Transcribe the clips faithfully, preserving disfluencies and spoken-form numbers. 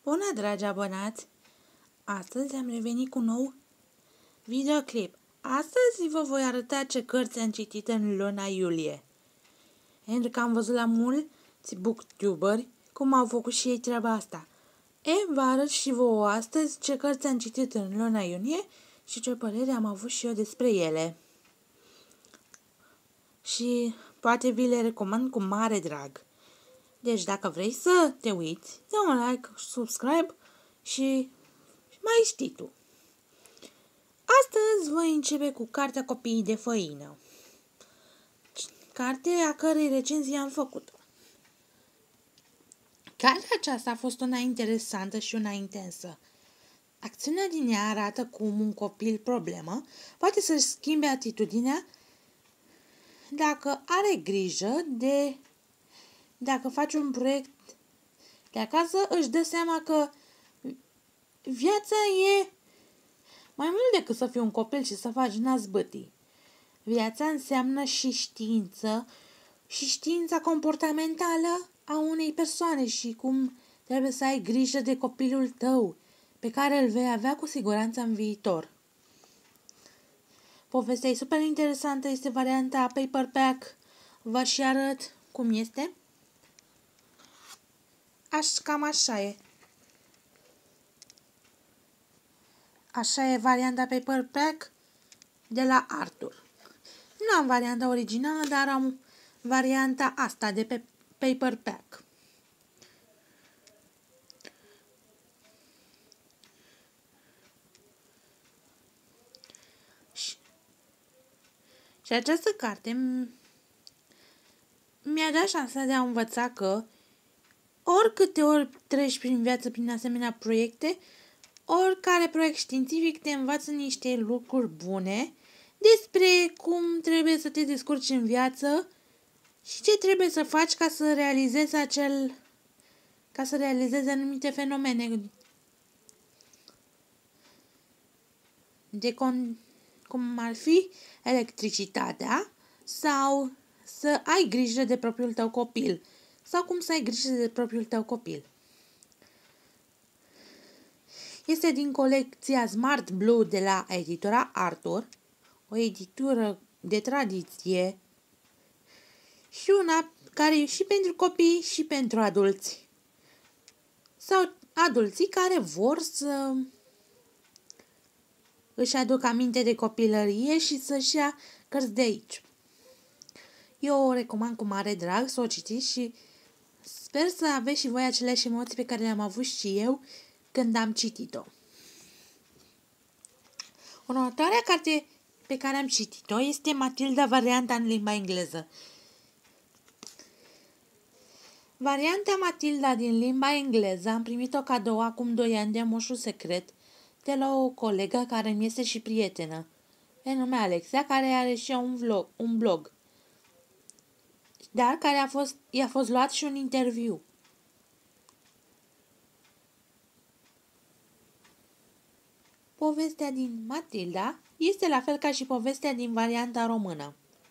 Bună, dragi abonați! Astăzi am revenit cu un nou videoclip. Astăzi vă voi arăta ce cărți am citit în luna iulie. Pentru că am văzut la mulți booktuberi cum au făcut și ei treaba asta. E, vă arăt și vouă astăzi ce cărți am citit în luna iunie și ce părere am avut și eu despre ele. Și poate vi le recomand cu mare drag. Deci dacă vrei să te uiți, dă un like, subscribe și mai știi tu. Astăzi voi începe cu cartea Copiii de făină. Carte a cărei recenzie am făcut-o. Cartea aceasta a fost una interesantă și una intensă. Acțiunea din ea arată cum un copil problemă poate să-și schimbe atitudinea dacă are grijă de... Dacă face un proiect de acasă, își dă seama că viața e mai mult decât să fii un copil și să faci nazbâtii. Viața înseamnă și știință și știința comportamentală a unei persoane și cum trebuie să ai grijă de copilul tău, pe care îl vei avea cu siguranță în viitor. Povestea e super interesantă, este varianta paperback. Vă și arăt cum este. Aș, cam așa e. Așa e varianta paperback de la Arthur. Nu am varianta originală, dar am varianta asta de pe paperback. Și, și această carte mi-a dat șansa de a învăța că oricâte ori treci prin viață prin asemenea proiecte, oricare proiect științific te învață niște lucruri bune despre cum trebuie să te descurci în viață și ce trebuie să faci ca să realizezi acel ca să realizezi anumite fenomene de con, cum ar fi electricitatea sau să ai grijă de propriul tău copil sau cum să ai grijă de propriul tău copil. Este din colecția Smart Blue de la editura Arthur, o editură de tradiție și una care e și pentru copii și pentru adulți. Sau adulții care vor să își aducă aminte de copilărie și să-și ia cărți de aici. Eu o recomand cu mare drag să o citiți și sper să aveți și voi aceleași emoții pe care le-am avut și eu când am citit-o. Următoarea carte pe care am citit-o este Matilda, varianta în limba engleză. Varianta Matilda din limba engleză am primit-o cadou acum doi ani de moșul secret de la o colegă care mi este și prietenă, pe nume Alexia, care are și un vlog, un blog, dar care a fost, i-a fost luat și un interviu. Povestea din Matilda este la fel ca și povestea din varianta română,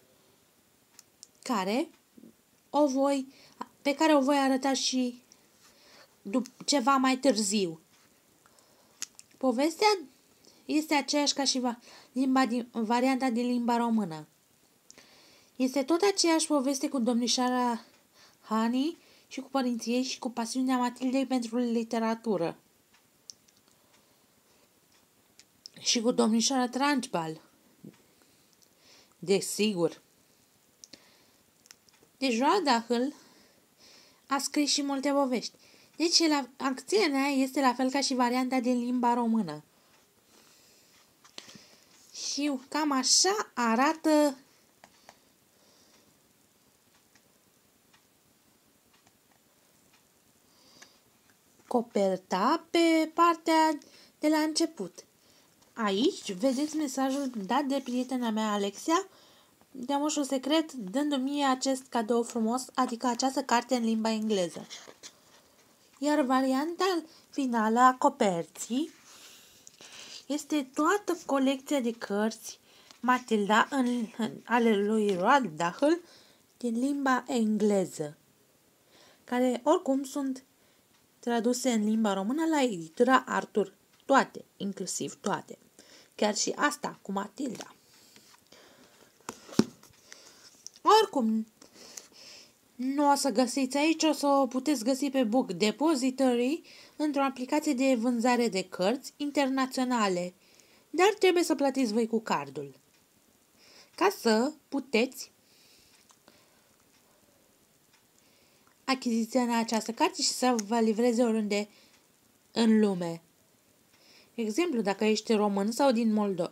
care o voi, pe care o voi arăta și ceva mai târziu. Povestea este aceeași ca și limba din, varianta din limba română. Este tot aceeași poveste cu domnișoara Honey și cu părinții ei și cu pasiunea Matildei pentru literatură. Și cu domnișoara Trunchbull. Desigur. Deci Roald Dahl a scris și multe povești. Deci la, acțiunea este la fel ca și varianta din limba română. Și cam așa arată coperta pe partea de la început. Aici vedeți mesajul dat de prietena mea Alexia, de moșul secret, dându-mi mie acest cadou frumos, adică această carte în limba engleză. Iar varianta finală a coperții este toată colecția de cărți Matilda în, în, ale lui Roald Dahl din limba engleză, care oricum sunt traduse în limba română la editura Artur. Toate, inclusiv toate. Chiar și asta cu Matilda. Oricum, nu o să găsiți aici, o să o puteți găsi pe Book Depository într-o aplicație de vânzare de cărți internaționale, dar trebuie să plătiți voi cu cardul. Ca să puteți achiziționa această carte și să vă livreze oriunde în lume. Exemplu, dacă ești român sau din Moldova,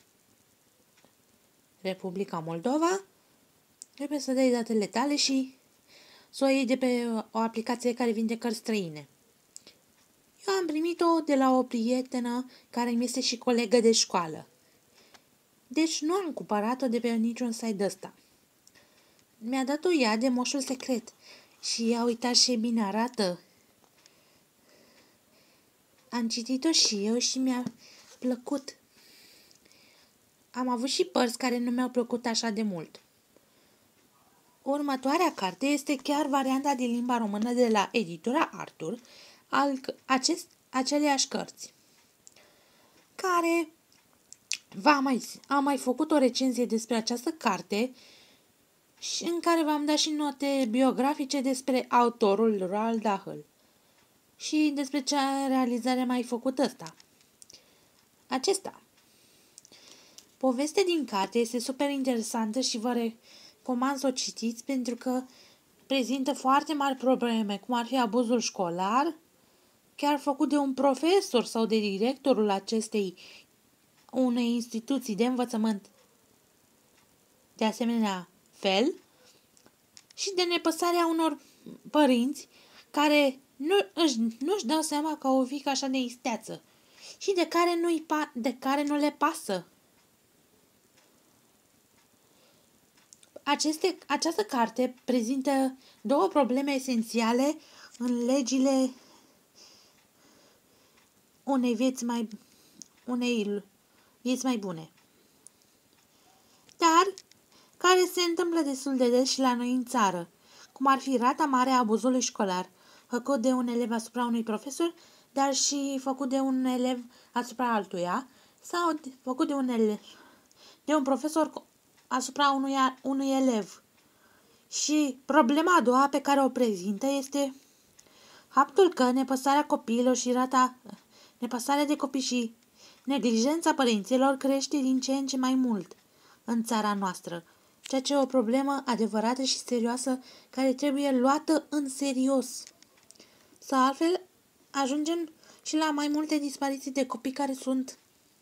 Republica Moldova, trebuie să dai datele tale și să o iei de pe o aplicație care vinde cărți străine. Eu am primit-o de la o prietenă care mi este și colegă de școală. Deci nu am cumpărat-o de pe niciun site ăsta. Mi-a dat-o ea de moșul secret și a uitat și bine arată. Am citit-o și eu și mi-a plăcut. Am avut și părți care nu mi-au plăcut așa de mult. Următoarea carte este chiar varianta din limba română de la editura Artur, al acest, aceleași cărți, care v-am mai, am mai făcut o recenzie despre această carte și în care v-am dat și note biografice despre autorul Roald Dahl și despre ce realizare a mai făcut ăsta. Acesta. Povestea din carte este super interesantă și vă recomand să o citiți pentru că prezintă foarte mari probleme, cum ar fi abuzul școlar, chiar făcut de un profesor sau de directorul acestei unei instituții de învățământ de asemenea fel, și de nepăsarea unor părinți care nu își, nu-și dau seama că o fiică așa de isteață și de care, nu-i pa, de care nu le pasă. Aceste, această carte prezintă două probleme esențiale în legile unei vieți mai, unei vieți mai bune, dar care se întâmplă destul de des și la noi în țară, cum ar fi rata mare a abuzului școlar, făcut de un elev asupra unui profesor, dar și făcut de un elev asupra altuia, sau făcut de un elev, de un profesor asupra unui, unui elev. Și problema a doua pe care o prezintă este faptul că nepăsarea copiilor și rata, nepăsarea de copii și neglijența părinților crește din ce în ce mai mult în țara noastră, ceea ce e o problemă adevărată și serioasă care trebuie luată în serios. Sau altfel ajungem și la mai multe dispariții de copii care sunt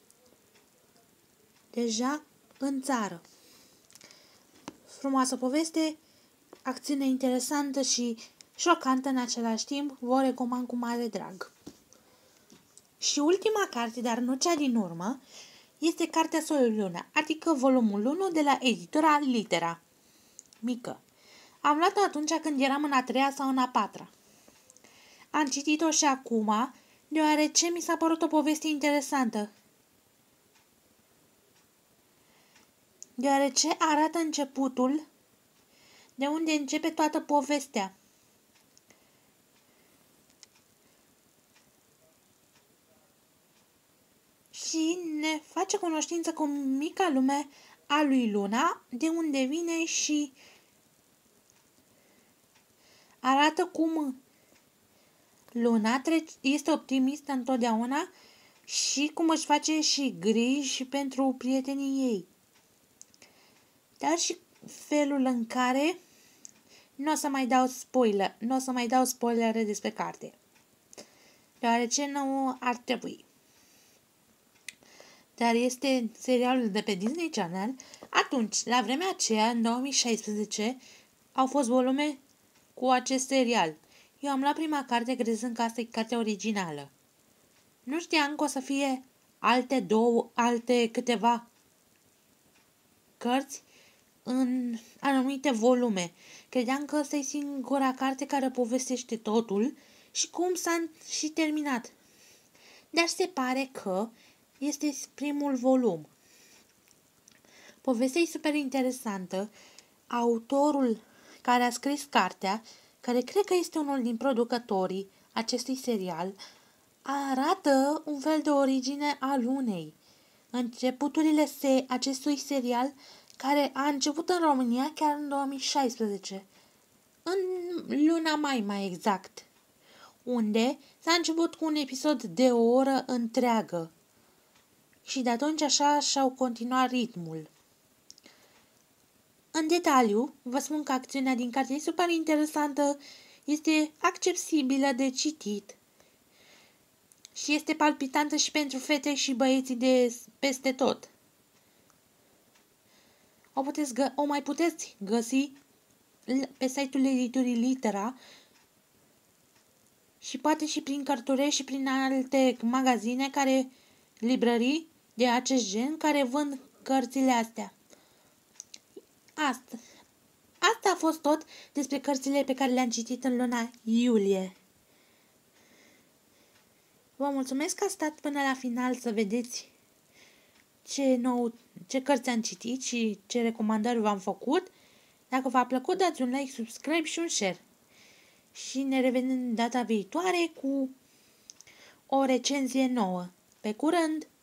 deja în țară. Frumoasă poveste, acțiune interesantă și șocantă în același timp, vă recomand cu mare drag. Și ultima carte, dar nu cea din urmă, este Cartea Soarelui Luna, adică volumul unu de la editura Litera. Mică. Am luat-o atunci când eram în a treia sau în a patra. Am citit-o și acum, deoarece mi s-a părut o poveste interesantă. Deoarece arată începutul de unde începe toată povestea. Și ne face cunoștință cu mica lume a lui Luna, de unde vine și arată cum Luna este optimistă întotdeauna și cum își face și griji pentru prietenii ei. Dar și felul în care nu o să mai dau spoiler, nu o să mai dau spoilere despre carte, deoarece nu ar trebui. Dar este serialul de pe Disney Channel. Atunci, la vremea aceea, în două mii șaisprezece, au fost volume cu acest serial. Eu am luat prima carte crezând că asta e cartea originală. Nu știam că o să fie alte două, alte câteva cărți în anumite volume. Credeam că asta e singura carte care povestește totul și cum s-a și terminat. Dar se pare că este primul volum. Povestea e super interesantă. Autorul care a scris cartea, care cred că este unul din producătorii acestui serial arată un fel de origine a lunei. Începuturile se acestui serial, care a început în România chiar în două mii șaisprezece, în luna mai mai exact, unde s-a început cu un episod de o oră întreagă și de atunci așa și-au continuat ritmul. În detaliu, vă spun că acțiunea din carte e super interesantă, este accesibilă de citit și este palpitantă și pentru fete și băieții de peste tot. O, puteți gă- o mai puteți găsi pe site-ul editurii Litera și poate și prin cărturești și prin alte magazine, care, librării de acest gen, care vând cărțile astea. Asta. Asta a fost tot despre cărțile pe care le-am citit în luna iulie. Vă mulțumesc că ați stat până la final să vedeți ce, nou, ce cărți am citit și ce recomandări v-am făcut. Dacă v-a plăcut, dați un like, subscribe și un share. Și ne revedem data viitoare cu o recenzie nouă. Pe curând!